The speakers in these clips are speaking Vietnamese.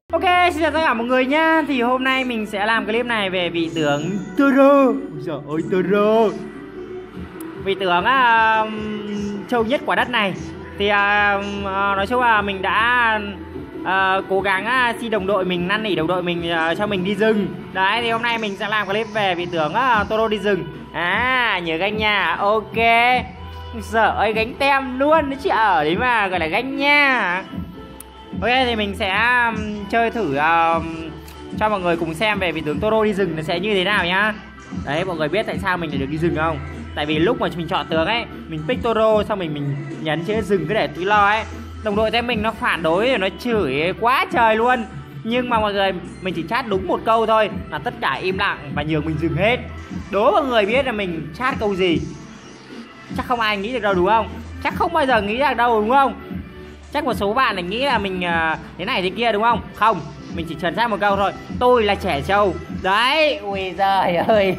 Ok, xin chào tất cả mọi người nha. Thì hôm nay mình sẽ làm clip này về vị tướng Toro. Ôi giời ơi, Toro, vị tướng trâu nhất quả đất này. Thì nói chung là mình đã cố gắng xin đồng đội mình, năn nỉ đồng đội mình cho mình đi rừng. Đấy, thì hôm nay mình sẽ làm clip về vị tướng Toro đi rừng. Nhớ gánh nha. Ok. Sợ ơi, gánh tem luôn đấy chị, ở đấy mà gọi là gánh nha. Ok, thì mình sẽ chơi thử cho mọi người cùng xem về vị tướng Toro đi rừng nó sẽ như thế nào nhá. Đấy, mọi người biết tại sao mình lại được đi rừng không? Tại vì lúc mà mình chọn tướng ấy, mình pick Toro xong mình nhấn chữ rừng cứ để tí lo ấy, đồng đội thêm mình nó phản đối rồi nó chửi quá trời luôn. Nhưng mà mọi người, mình chỉ chat đúng một câu thôi là tất cả im lặng và nhường mình dừng hết. Đố mọi người biết là mình chat câu gì? Chắc không ai nghĩ được đâu đúng không? Chắc không bao giờ nghĩ được đâu đúng không? Chắc một số bạn lại nghĩ là mình thế này thế kia đúng không? Không, mình chỉ trần ra một câu thôi. Tôi là trẻ trâu. Đấy, ui giời ơi.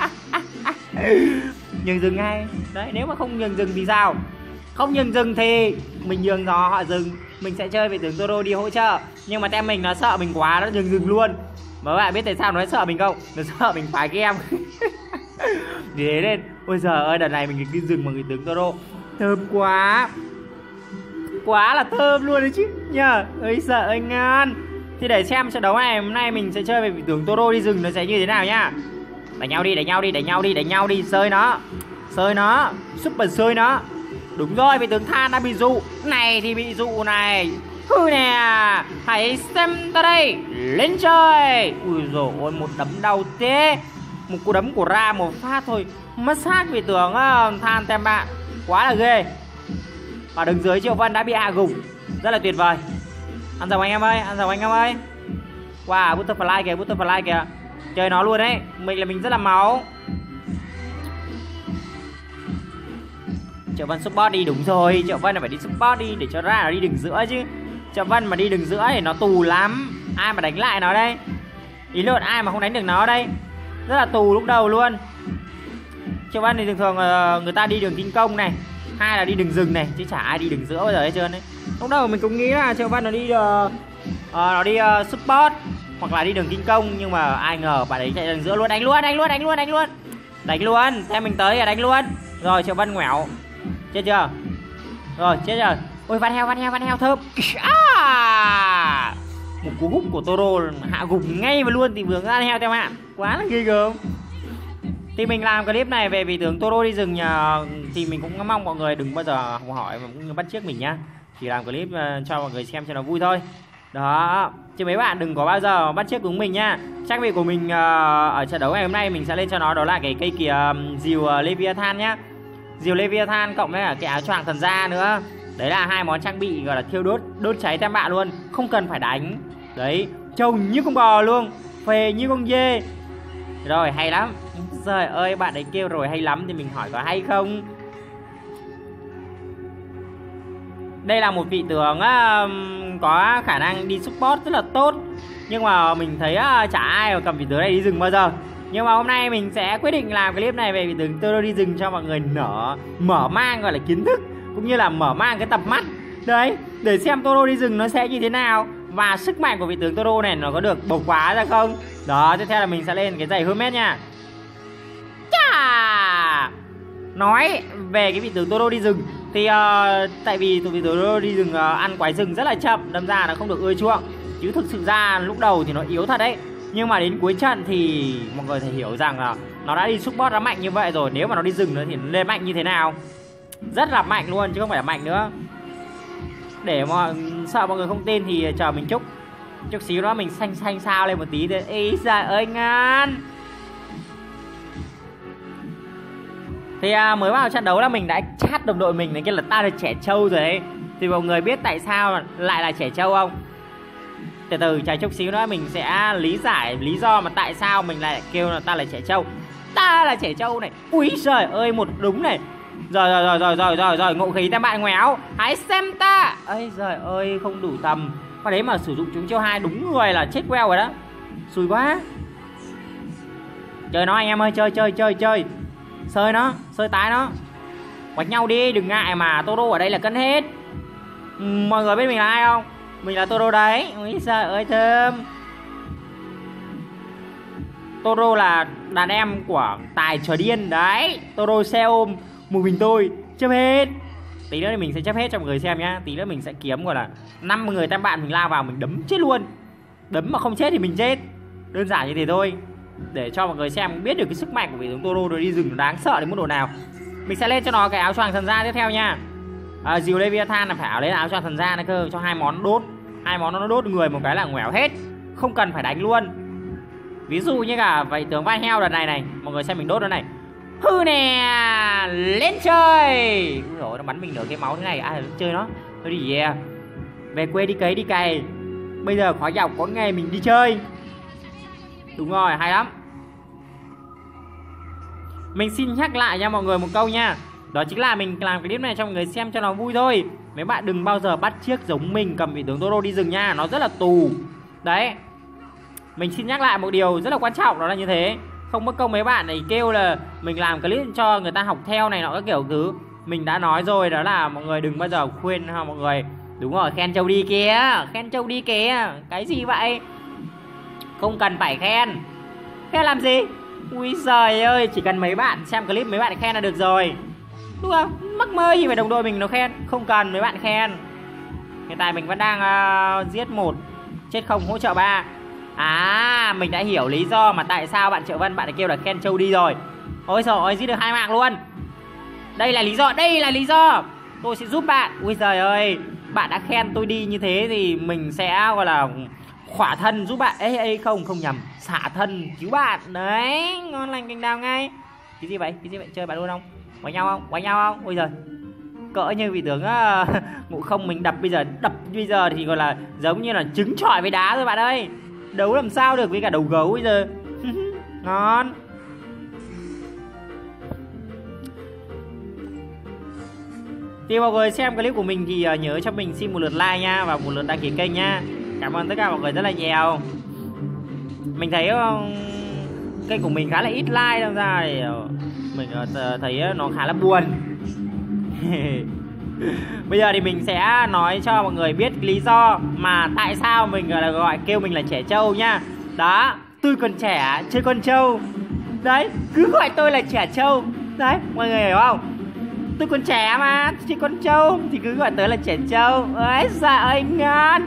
Nhường rừng ngay. Đấy, nếu mà không nhường rừng thì sao? Không nhường rừng thì mình nhường gió họ rừng. Mình sẽ chơi vị tướng Toro đi hỗ trợ. Nhưng mà tem mình nó sợ mình quá, nó nhường rừng luôn. Mà các bạn biết tại sao nó sợ mình không? Nó sợ mình phá game. Vì thế nên, ôi giời ơi, đợt này mình đi rừng bằng vị tướng Toro thơm quá. Quá là thơm luôn đấy chứ nhờ. Ơi sợ ơi ngon. Thì để xem trận đấu này hôm nay mình sẽ chơi về vị tướng Toro đi rừng nó sẽ như thế nào nhá. Đánh nhau đi, đánh nhau đi, đánh nhau đi, đánh nhau đi. Sơi nó, sơi nó, super sơi nó. Đúng rồi, vị tướng than đã bị dụ. Này thì bị dụ này. Hư nè. Hãy xem ta đây. Lên chơi. Ui dồi ôi, một đấm đau thế. Một cú đấm của Ra một phát thôi mất xác vị tướng than tem bạn. Quá là ghê. Và đứng dưới Triệu Vân đã bị hạ gục. Rất là tuyệt vời. Ăn dòng anh em ơi, ăn dòng anh em ơi. Wow, butterfly kìa, butterfly kìa. Chơi nó luôn đấy. Mình rất là máu. Triệu Vân support đi, đúng rồi. Triệu Vân là phải đi support đi để cho Ra nó đi đường giữa chứ. Triệu Vân mà đi đường giữa thì nó tù lắm. Ai mà đánh lại nó đây? Ý luận ai mà không đánh được nó đây? Rất là tù lúc đầu luôn. Triệu Vân thì thường thường người ta đi đường kinh công này, hai là đi đường rừng này, chứ chả ai đi đường giữa bao giờ hết trơn đấy. Lúc đầu mình cũng nghĩ là Triệu Văn nó đi support hoặc là đi đường kinh công, nhưng mà ai ngờ bạn ấy chạy đường giữa luôn. Đánh luôn, đánh luôn, đánh luôn, đánh luôn, đánh luôn. Theo mình tới là đánh luôn. Rồi Triệu Văn ngoẻo. Chết chưa? Rồi chết rồi. Ôi van heo thơm. Một cú hút của Toro hạ gục ngay và luôn thì vừa van heo theo bạn. Quá là ghê gớm. Thì mình làm clip này về vị tướng Toro đi rừng thì mình cũng mong mọi người đừng bao giờ hỏi mà cũng bắt chước mình nhá. Chỉ làm clip cho mọi người xem cho nó vui thôi. Đó, chứ mấy bạn đừng có bao giờ bắt chước cùng mình nhá. Trang bị của mình ở trận đấu ngày hôm nay mình sẽ lên cho nó đó là cái cây kìa diều Leviathan nhá. Diều Leviathan cộng với cả cái áo choàng thần da nữa. Đấy là hai món trang bị gọi là thiêu đốt cháy tem bạ luôn, không cần phải đánh. Đấy, trông như con bò luôn, phê như con dê. Rồi, hay lắm. Trời ơi, bạn ấy kêu rồi hay lắm thì mình hỏi có hay không. Đây là một vị tướng có khả năng đi support rất là tốt. Nhưng mà mình thấy chả ai mà cầm vị tướng này đi rừng bao giờ. Nhưng mà hôm nay mình sẽ quyết định làm clip này về vị tướng Toro đi rừng cho mọi người mở mang gọi là kiến thức, cũng như là mở mang cái tầm mắt. Đấy, để xem Toro đi rừng nó sẽ như thế nào, và sức mạnh của vị tướng Toro này nó có được bộc phá ra không. Đó, tiếp theo là mình sẽ lên cái giày Hermes nha. Nói về cái vị tướng Toro đi rừng thì tại vì vị tướng Toro đi rừng ăn quái rừng rất là chậm, đâm ra nó không được ưa chuộng. Chứ thực sự ra lúc đầu thì nó yếu thật đấy. Nhưng mà đến cuối trận thì mọi người phải hiểu rằng là nó đã đi support nó mạnh như vậy rồi. Nếu mà nó đi rừng nữa thì nó lên mạnh như thế nào. Rất là mạnh luôn chứ không phải là mạnh nữa. Để mà sợ mọi người không tin thì chờ mình chút xíu nữa mình xanh sao lên một tí thôi. Ý giời ơi ngon. Thì mới vào trận đấu là mình đã chat đồng đội mình này kia là ta là trẻ trâu rồi ấy. Thì mọi người biết tại sao lại là trẻ trâu không? Từ từ chờ chút xíu nữa mình sẽ lý giải lý do mà tại sao mình lại kêu là ta là trẻ trâu. Ta là trẻ trâu này. Úi giời ơi, một đúng này. Rồi, ngộ khí tem bạn ngoéo. Hãy xem ta. Ây giời ơi, không đủ tầm. Và đấy mà sử dụng chúng chiêu 2 đúng người là chết queo rồi đó. Xui quá. Chơi nó anh em ơi, chơi. Sơi nó, sơi tái nó. Quạch nhau đi, đừng ngại mà. Toro ở đây là cân hết. Mọi người biết mình là ai không? Mình là Toro đấy. Ôi giời ơi thơm. Toro là đàn em của Tài Trở Điên đấy. Toro xe ôm một mình tôi chấp hết. Tí nữa thì mình sẽ chấp hết cho mọi người xem nhá. Tí nữa mình sẽ kiếm gọi là 5 người tam bạn mình lao vào mình đấm chết luôn. Đấm mà không chết thì mình chết. Đơn giản như thế thôi. Để cho mọi người xem biết được cái sức mạnh của vị tướng Toro rồi đi rừng nó đáng sợ đến mức độ nào. Mình sẽ lên cho nó cái áo choàng thần gia tiếp theo nha. Diều Leviathan là phải áo lên áo choàng thần gia này cơ, cho 2 món đốt. 2 món nó đốt người một cái là ngoẻo hết. Không cần phải đánh luôn. Ví dụ như cả vậy tướng vai heo đợt này này, mọi người xem mình đốt nó này. Hư nè, lên chơi. Ui dồi, nó bắn mình nửa cái máu thế này, ai chơi nó. Thôi đi về. Về quê đi cấy đi cày. Bây giờ khói dọc có ngày mình đi chơi. Đúng rồi, hay lắm. Mình xin nhắc lại nha mọi người một câu nha. Đó chính là mình làm cái clip này cho mọi người xem cho nó vui thôi. Mấy bạn đừng bao giờ bắt chước giống mình cầm vị tướng Toro đi rừng nha. Nó rất là tù. Đấy. Mình xin nhắc lại một điều rất là quan trọng, đó là như thế. Không mất công mấy bạn này kêu là mình làm clip cho người ta học theo này nọ các kiểu thứ. Mình đã nói rồi, đó là mọi người đừng bao giờ khuyên ha mọi người. Đúng rồi, khen Châu đi kìa. Khen Châu đi kìa. Cái gì vậy? Không cần phải khen. Khen làm gì? Ui giời ơi, chỉ cần mấy bạn xem clip mấy bạn khen là được rồi. Đúng không? Mắc mơ gì phải đồng đội mình nó khen. Không cần mấy bạn khen. Hiện tại mình vẫn đang giết 1 chết 0 hỗ trợ 3. À, mình đã hiểu lý do mà tại sao bạn Triệu Vân bạn ấy kêu là khen Châu đi rồi. Ôi trời ơi, giết được 2 mạng luôn. Đây là lý do, đây là lý do. Tôi sẽ giúp bạn. Ui giời ơi, bạn đã khen tôi đi như thế thì mình sẽ gọi là khỏa thân giúp bạn. Ê không nhầm, xả thân cứu bạn. Đấy, ngon lành cành đào ngay. Cái gì vậy? Cái gì vậy? Chơi bạn luôn không? Quánh nhau không? Quánh nhau không? Ôi giời. Cỡ như vị tướng Ngộ Không mình đập bây giờ thì gọi là giống như là trứng chọi với đá thôi bạn ơi. Đấu làm sao được với cả đầu gấu bây giờ. Ngon. Thì mọi người xem clip của mình thì nhớ cho mình xin một lượt like nha, và một lượt đăng ký kênh nha. Cảm ơn tất cả mọi người rất là nhiều. Mình thấy kênh của mình khá là ít like đâu ra thì mình thấy nó khá là buồn. Bây giờ thì mình sẽ nói cho mọi người biết lý do mà tại sao mình gọi kêu mình là trẻ trâu nhá. Đó, tôi còn trẻ chơi con trâu. Đấy, cứ gọi tôi là trẻ trâu. Đấy, mọi người hiểu không? Tôi còn trẻ mà, chơi con trâu thì cứ gọi tôi là trẻ trâu. Ôi giời ơi ngon.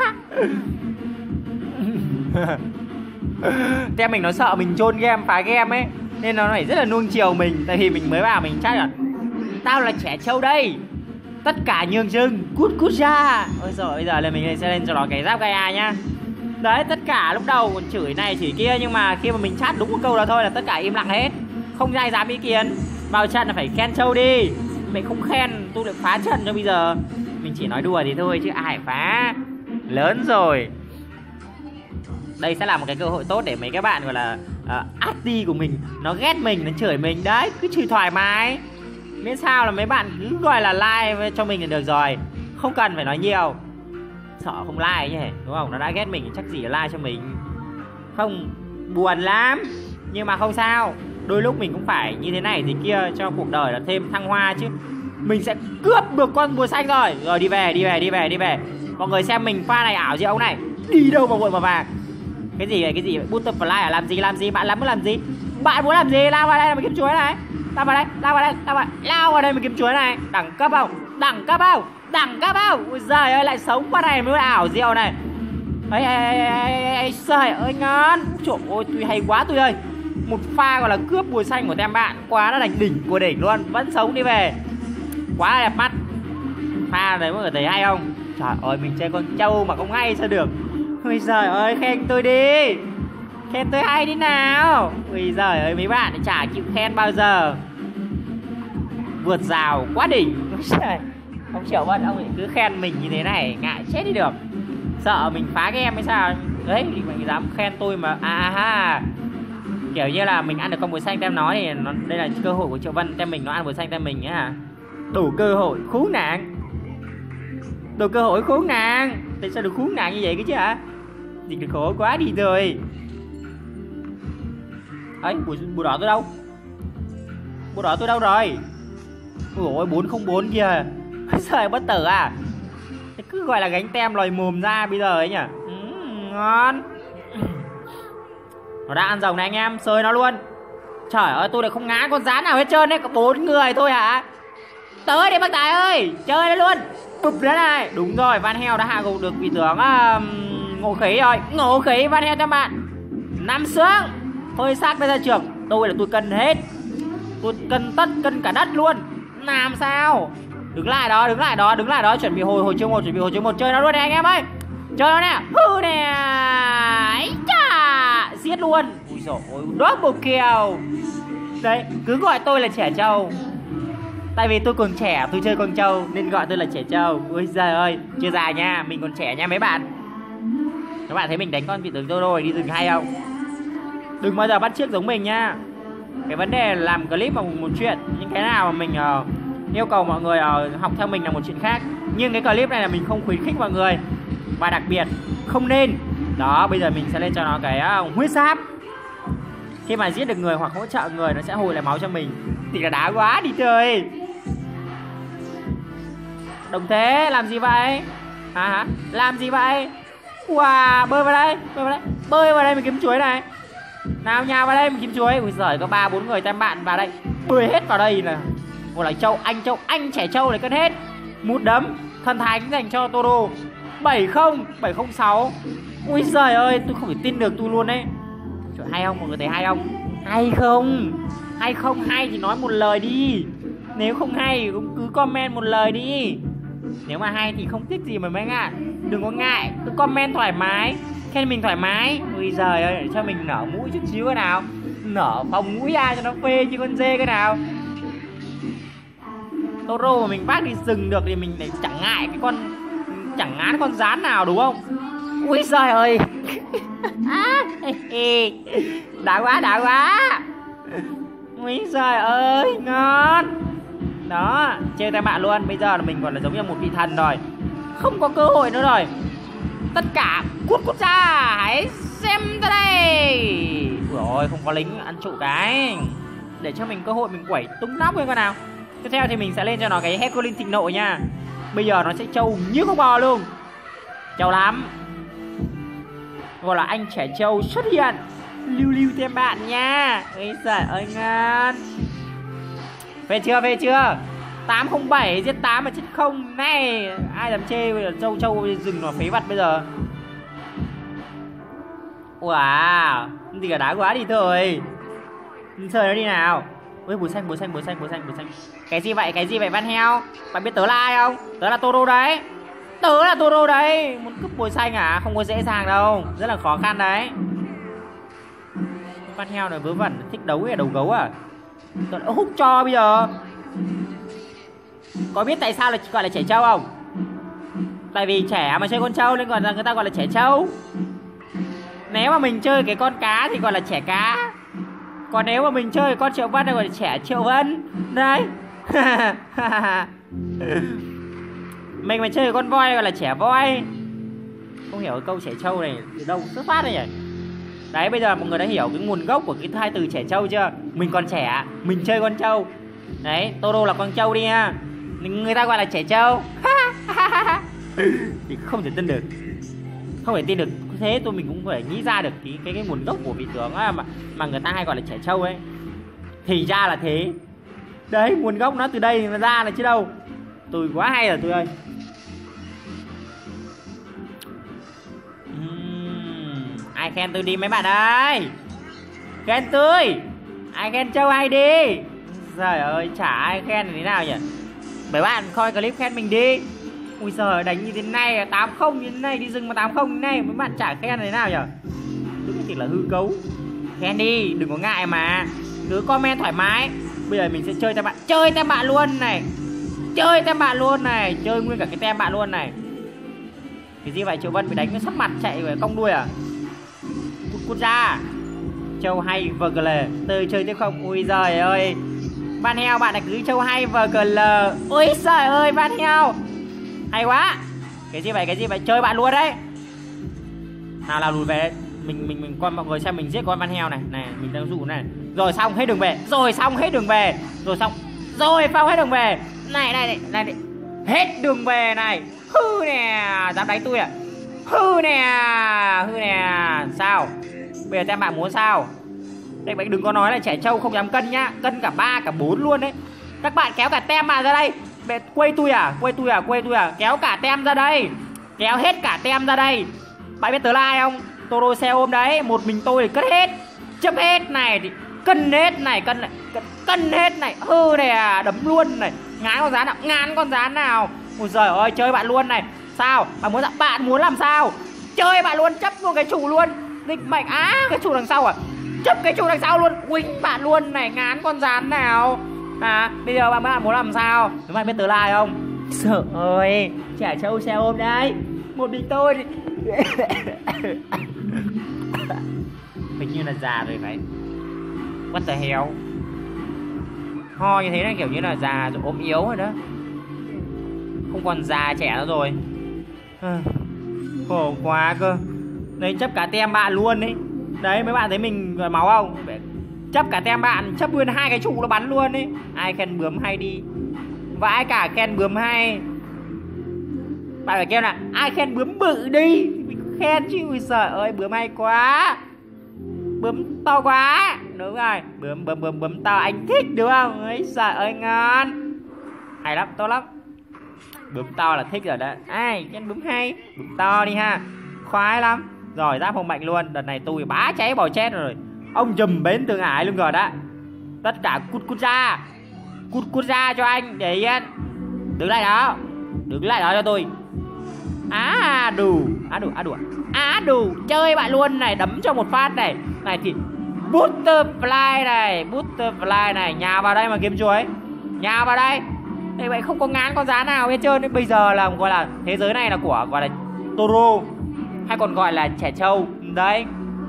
Tem mình nó sợ mình chôn game, phá game ấy, nên nó phải rất là nuông chiều mình. Tại vì mình mới vào mình chắc là tao là trẻ trâu đây, tất cả nhường chừng, cút ra. Ôi giời, bây giờ là mình sẽ lên cho nó cái giáp Gaia nhá. Đấy, tất cả lúc đầu còn chửi này chửi kia, nhưng mà khi mà mình chat đúng một câu là thôi là tất cả im lặng hết. Không ai dám ý kiến. Vào trận là phải khen Châu đi. Mình không khen tôi được phá trận cho bây giờ. Mình chỉ nói đùa thì thôi chứ ai phá. Lớn rồi. Đây sẽ là một cái cơ hội tốt để mấy các bạn gọi là anti của mình nó ghét mình, nó chửi mình. Đấy, cứ chửi thoải mái. Miễn sao là mấy bạn cứ gọi là like cho mình là được rồi. Không cần phải nói nhiều. Sợ không like nhỉ, đúng không? Nó đã ghét mình chắc gì là like cho mình. Không, buồn lắm. Nhưng mà không sao. Đôi lúc mình cũng phải như thế này thì kia cho cuộc đời là thêm thăng hoa chứ. Mình sẽ cướp được con bùa xanh rồi. Rồi đi về. Mọi người xem mình pha này ảo gì ông này. Đi đâu mà vội mà vàng. Cái gì vậy? Butterfly à? Làm gì? Bạn muốn làm gì? Bạn muốn làm gì? Lao vào đây mà kiếm chuối này. Lao vào đây mà kiếm chuối này. Đẳng cấp không? Ôi giời ơi, lại sống qua này mới ảo diệu này. Ây trời ơi ngon. Trời ơi, tôi hay quá tôi ơi. Một pha gọi là cướp bùa xanh của tem bạn quá là đỉnh của đỉnh luôn. Vẫn sống đi về. Quá đẹp mắt. Pha đấy mọi người thấy hay không? Trời ơi, mình chơi con trâu mà không hay sao được. Ôi giời ơi, khen tôi đi. Khen tôi hay đi nào. Ôi giời ơi, mấy bạn chả chịu khen bao giờ. Vượt rào quá đỉnh. Ông Triệu Vân, ông ấy cứ khen mình như thế này, ngại chết đi được. Sợ mình phá game hay sao. Đấy, mình dám khen tôi mà. Kiểu như là mình ăn được con bùa xanh tem nó thì đây là cơ hội của Triệu Vân. Tem mình nó ăn bùa xanh tem mình á. Đủ cơ hội khốn nạn. Tại sao được khốn nạn như vậy cái chứ hả? Thì được khổ quá đi rồi. Ấy, bùa đỏ tôi đâu? Bùa đỏ tôi đâu rồi? Ôi ôi, 404 kìa. Trời, bất tử à? Thế cứ gọi là gánh tem lòi mồm ra bây giờ ấy nhỉ. Ngon. Nó đã ăn rồng này anh em, sơi nó luôn. Trời ơi, tôi lại không ngán con rán nào hết trơn đấy, có 4 người thôi hả? Tới đi bác Tài ơi, chơi nó luôn. Bụp nữa này. Đúng rồi, Van Heo đã hạ gục được vị tướng Ngộ Khí rồi. Ngộ Khí Van Heo cho bạn. 5 xương. Thôi xác ra trường. Tôi là tôi cân hết. Tôi cân tất, cân cả đất luôn. Làm sao? Đứng lại đó, đứng lại đó, đứng lại đó. Chuẩn bị hồi chiêu 1, chuẩn bị hồi chiêu 1. Chơi nó luôn này anh em ơi. Chơi nó nè. Hư nè. Ấy chà. Giết luôn. Ui dồi ôi, double kill. Đấy, cứ gọi tôi là trẻ trâu. Tại vì tôi còn trẻ, tôi chơi con trâu nên gọi tôi là trẻ trâu. Ui giời ơi, chưa già nha, mình còn trẻ nha mấy bạn. Các bạn thấy mình đánh con vị tướng rồi đi rừng hay không? Đừng bao giờ bắt chước giống mình nha. Cái vấn đề là làm clip là một chuyện, những cái nào mà mình yêu cầu mọi người học theo mình là một chuyện khác. Nhưng cái clip này là mình không khuyến khích mọi người. Và đặc biệt không nên. Đó, bây giờ mình sẽ lên cho nó cái huyết sáp. Khi mà giết được người hoặc hỗ trợ người nó sẽ hồi lại máu cho mình. Thì là đá quá đi chơi. Đồng thế, làm gì vậy? Hả? Làm gì vậy? Wow, bơi vào đây, bơi vào đây. Bơi vào đây mình kiếm chuối này. Nào nhào vào đây mình kiếm chuối. Ui giời, có 3-4 người tem bạn vào đây. Bơi hết vào đây nè. Một là châu anh trẻ trâu này cân hết. Một đấm thần thánh dành cho Toro. 706. Ui giời ơi, tôi không thể tin được tôi luôn đấy. Trời, hay không? Mọi người thấy hay không? Hay không? Hay không hay thì nói một lời đi. Nếu không hay cũng cứ comment một lời đi. Nếu mà hay thì không tiếc gì mà mấy bạn. Đừng có ngại, cứ comment thoải mái. Khen mình thoải mái. Ui giời ơi, để cho mình nở mũi chút xíu cái nào. Nở phòng mũi ra cho nó phê chứ con dê cái nào. Toro mà mình bắt đi rừng được thì mình lại chẳng ngại cái con, chẳng ngán con rán nào đúng không? Ui giời ơi. Đã quá, đã quá. Ui giời ơi, ngon. Đó, chơi tay bạn luôn. Bây giờ là mình còn là giống như một vị thần rồi. Không có cơ hội nữa rồi. Tất cả cút ra. Hãy xem ra đây. Ui ôi, không có lính ăn trụ cái. Để cho mình cơ hội mình quẩy tung nóc với con nào. Tiếp theo thì mình sẽ lên cho nó cái Hercules thịnh nộ nha. Bây giờ nó sẽ trâu như con bò luôn. Trâu lắm. Gọi là anh trẻ trâu xuất hiện. Lưu thêm bạn nha. Ây giời ơi ngon. Về chưa, về chưa? 807 giết 8 mà chết không. Này, ai dám chê bây giờ trâu rừng nó phế vật bây giờ. Wow, thì cả đá quá đi thôi. Chơi nó đi nào. Ôi bùi xanh. Cái gì vậy Van Heo? Bạn biết tớ là ai không? Tớ là Toro đấy. Tớ là Toro đấy. Muốn cướp bùi xanh à? Không có dễ dàng đâu. Rất là khó khăn đấy. Van Heo này vớ vẩn, thích đấu cái đầu gấu à? Tớ đã hút cho bây giờ. Có biết tại sao là gọi là trẻ trâu không? Tại vì trẻ mà chơi con trâu nên gọi là người ta gọi là trẻ trâu. Nếu mà mình chơi cái con cá thì gọi là trẻ cá. Còn nếu mà mình chơi con Triệu Vân thì gọi là trẻ Triệu Vân. Đấy. Mình mà chơi con voi gọi là trẻ voi. Không hiểu cái câu trẻ trâu này từ đâu xuất phát đây nhỉ? Đấy, bây giờ mọi người đã hiểu cái nguồn gốc của cái hai từ trẻ trâu chưa? Mình còn trẻ, mình chơi con trâu. Đấy, Toro là con trâu đi ha. Người ta gọi là trẻ trâu. Thì không thể tin được. Không thể tin được. Thế tôi mình cũng phải nghĩ ra được cái nguồn gốc của vị tướng mà người ta hay gọi là trẻ trâu ấy. Thì ra là thế. Đấy, nguồn gốc nó từ đây mà ra là chứ đâu. Tôi quá hay rồi tôi ơi. Ai khen tôi đi mấy bạn ơi. Khen tôi. Ai khen trâu ai đi. Trời ơi, chả ai khen thì thế nào nhỉ. Mấy bạn coi clip khen mình đi. Ui giời, đánh như thế này 80 như thế này, đi rừng mà 80 như thế này, mấy bạn chả khen thế nào nhỉ. Đúng thiệt là hư cấu. Khen đi, đừng có ngại mà. Cứ comment thoải mái. Bây giờ mình sẽ chơi tem bạn. Chơi tem bạn luôn này. Chơi tem bạn luôn này. Chơi nguyên cả cái tem bạn luôn này. Cái gì vậy, Triệu Vân bị đánh nó sắp mặt chạy về cong đuôi à? Cút ra. Châu hay VGL. Tôi chơi tiếp không? Ui giời ơi. Van Heo bạn này cứ châu hay VGL. Ui giời ơi Van Heo. Hay quá. Cái gì vậy, chơi bạn luôn đấy. Nào lùi về. Mình coi mọi người xem mình giết con Van Heo này. Này, mình đang dụ này. Rồi xong hết đường về. Rồi xong hết đường về. Này. Hết đường về này. Hư nè, dám đánh tôi à? Hư nè. Sao? Bây giờ tem bạn muốn sao? Đây bạn đừng có nói là trẻ trâu không dám cân nhá. Cân cả 3 cả 4 luôn đấy. Các bạn kéo cả tem bạn ra đây. Mẹ quay tôi à? Kéo cả tem ra đây. Kéo hết cả tem ra đây. Bạn biết tớ là ai không? Toro xe ôm đấy. Một mình tôi thì cất hết, chấp hết này thì cân hết này, cân hết này. Hư nè, đấm luôn này. Ngán con rán nào. Ôi giời ơi, chơi bạn luôn này. Sao? Bạn muốn làm sao? Chơi bạn luôn, chấp luôn cái trụ luôn. Định mệnh cái trụ đằng sau à? Chấp cái trụ đằng sau luôn, quýnh bạn luôn này. Ngán con rán nào. Bây giờ bạn muốn làm sao? Các bạn biết tớ là ai không? Sợ ơi, trẻ trâu xe ôm đấy. Một mình tôi thì... Hình như là già rồi phải. What the hell? Ho như thế này kiểu như là già rồi, ốm yếu rồi đó. Không còn già trẻ nữa rồi. Khổ quá cơ. Đấy, chấp cả tem bạn luôn đấy. Đấy, mấy bạn thấy mình máu không? Chấp cả tem bạn, chấp nguyên 2 cái trụ nó bắn luôn đấy. Ai khen bướm hay đi. Vãi cả khen bướm hay. Bạn phải kêu là ai khen bướm bự đi. Mình khen chứ. Ui giời ơi, bướm hay quá. Bướm to quá. Đúng rồi, bướm to anh thích đúng không? Ôi giời ơi, ngon. Hay lắm, tốt lắm. Bướm to là thích rồi đó. Ai khen bướm hay, bướm to đi ha. Khoái lắm. Rồi, giáp hồng mạnh luôn. Đợt này tôi bá cháy bò chết rồi. Ông trùm bến Thượng Hải luôn rồi đó. Tất cả cút ra cho anh. Để yên. Đứng lại đó cho tôi. Đủ. Chơi bạn luôn này. Đấm cho một phát này. Này thì Butterfly này. Nhào vào đây mà kiếm chuối. Nhào vào đây. Thế vậy không có ngán con giá nào hết trơn. Bây giờ là gọi là thế giới này là của gọi là Toro, hay còn gọi là trẻ trâu. Đấy.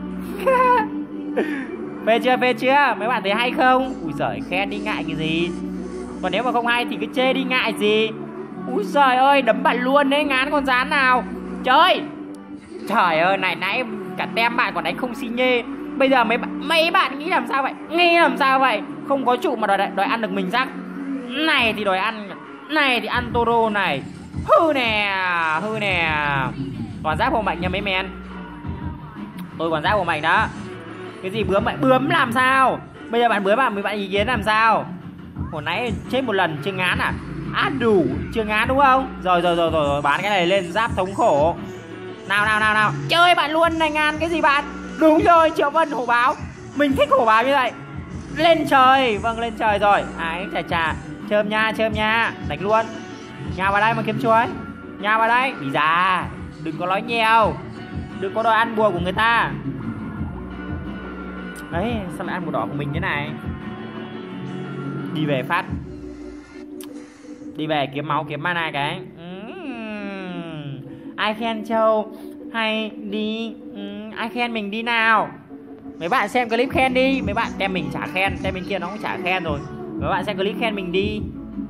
Phê chưa? Mấy bạn thấy hay không? Ui giời, khen đi ngại cái gì. Còn nếu mà không hay thì cứ chê đi ngại gì. Ui giời ơi, đấm bạn luôn đấy. Ngán con rán nào. Chơi. Trời ơi, nãy cả tem bạn còn đánh không xi nhê. Bây giờ mấy bạn nghĩ làm sao vậy? Không có trụ mà đòi ăn được mình chắc. Này thì đòi ăn. Này thì ăn Toro này. Hư nè. Còn giáp hồn mạnh nha mấy men. Tôi còn giáp hồn mạnh đó. Cái gì bướm vậy? Bướm làm sao? Bây giờ bạn bướm bạn ý kiến làm sao? Hồi nãy chết một lần chưa ngán à? Đủ, chưa ngán đúng không? Rồi, bán cái này lên giáp thống khổ. Nào. Chơi bạn luôn này, ngán cái gì bạn? Đúng rồi, Triệu Vân hổ báo. Mình thích hổ báo như vậy. Lên trời, vâng lên trời rồi. Chà. Chơm nha. Đánh luôn. Nhào vào đây mà kiếm chuối. Nhào vào đây. Đi ra. Đừng có nói nhiều. Đừng có đòi ăn bùa của người ta. Đấy, sao lại ăn bùa đỏ của mình thế này? Đi về phát. Đi về kiếm máu, kiếm mana cái. Ai khen Châu hay đi. Ai khen mình đi nào. Mấy bạn xem clip khen đi. Mấy bạn tem mình chả khen. Tem bên kia nó cũng chả khen rồi. Mấy bạn xem clip khen mình đi.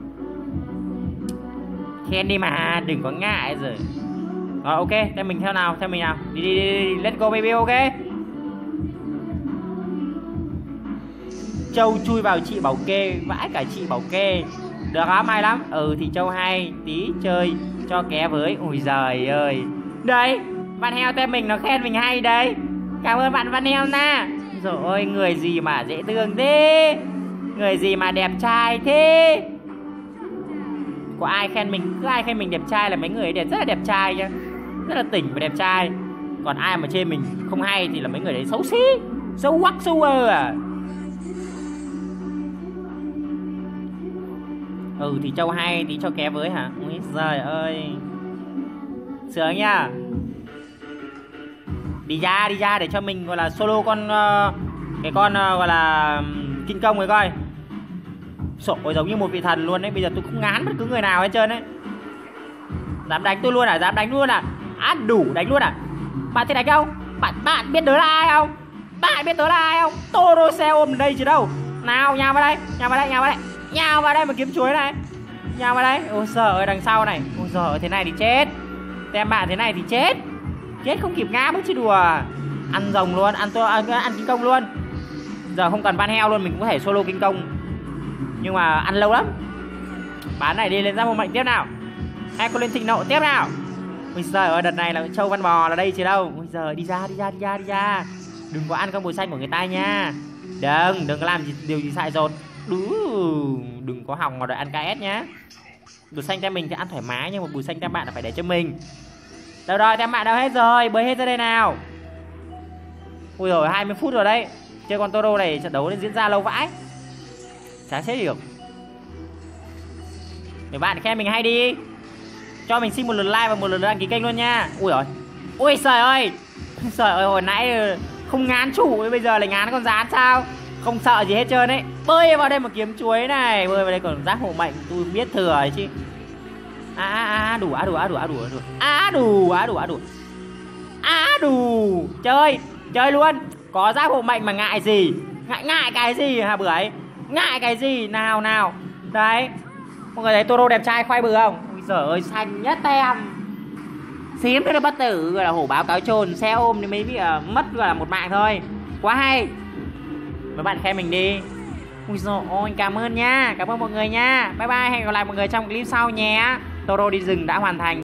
Khen đi mà, đừng có ngại rồi. Rồi ok, tem mình theo nào. Đi, let's go baby, ok. Châu chui vào chị bảo kê. Vãi cả chị bảo kê. Được lắm, hay lắm. Thì Châu hay. Tí chơi cho ké với. Ui giời ơi. Đây, bạn heo tem mình nó khen mình hay đây. Cảm ơn bạn Văn Heo na. Rồi ôi, người gì mà dễ thương thế. Người gì mà đẹp trai thế. Có ai khen mình đẹp trai là mấy người ấy rất là đẹp trai nhá. Rất là tỉnh và đẹp trai. Còn ai mà chê mình không hay thì là mấy người đấy xấu xí. Xấu quắc xấu à. Thì Châu hay, tí cho ké với hả? Ui giời ơi. Sướng nha. Đi ra để cho mình gọi là solo con cái con gọi là kinh công ấy coi. Ôi giống như một vị thần luôn đấy. Bây giờ tôi không ngán bất cứ người nào hết trơn đấy. Dám đánh tôi luôn à? Đủ đánh luôn à? Bạn thích đánh không? Bạn biết tớ là ai không? Toro xe ôm đây chứ đâu. Nào, nhào vào đây mà kiếm chuối này. Nhào vào đây. Ôi giời ơi, đằng sau này. Ôi giời ơi, thế này thì chết. Tem bạn thế này thì chết. Chết không kịp ngã bước chứ đùa. Ăn rồng luôn, ăn kinh công luôn. Giờ không cần Van Heo luôn, mình cũng có thể solo kinh công. Nhưng mà ăn lâu lắm. Bán này đi, lên giáp hồn mạnh tiếp nào. Hay có lên thịnh nộ tiếp nào. Ôi giời ơi, đợt này là Châu Văn Bò là đây chứ đâu. Ôi giời, đi ra, đi ra, đi ra, đi ra. Đừng có ăn con bùi xanh của người ta nha. Đừng có làm điều gì sai rồi. Đừng có hòng mà đợi ăn KS nhá. Bùi xanh tem mình thì ăn thoải mái, nhưng mà bùi xanh tem bạn là phải để cho mình. Đâu rồi, tem bạn đâu hết rồi, bơi hết ra đây nào. Ui rồi 20 phút rồi đấy. Chơi con Toro này trận đấu diễn ra lâu vãi. Chả chết được. Mấy bạn khen mình hay đi. Cho mình xin một lượt like và một lượt đăng ký kênh luôn nha. Ui rồi. Ui trời ơi. Trời ơi, hồi nãy không ngán chủ, bây giờ lại ngán con rán sao. Không sợ gì hết trơn ấy. Bơi vào đây mà kiếm chuối này. Bơi vào đây còn giác hộ mệnh, tôi biết thừa ấy chứ. Đủ. Chơi luôn. Có giác hộ mệnh mà ngại gì. Ngại cái gì hả bưởi. Ngại cái gì. Nào. Đấy. Mọi người thấy Toro đẹp trai khoai bừa không. Ôi giời ơi, xanh nhất tem. Xím thế là bất tử, gọi là hổ báo cáo chồn. Xe ôm thì mới bị mất gọi là một mạng thôi. Quá hay. Mấy bạn khen mình đi. Ui giời ơi, cảm ơn nha. Cảm ơn mọi người nha. Bye bye, hẹn gặp lại mọi người trong clip sau nhé. Toro đi rừng đã hoàn thành.